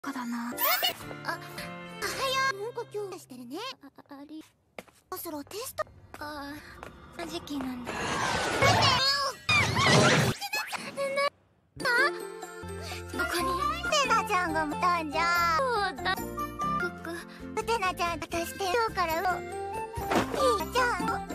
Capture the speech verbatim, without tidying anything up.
かだな。 あ、おはよう。なんか今日してるね。あ、あり。そろそろテスト。 ああ、時期なんだ。 どこにテナちゃんが来たんじゃ。 そうだ。僕、 テナちゃん、私って今日から、いいじゃん。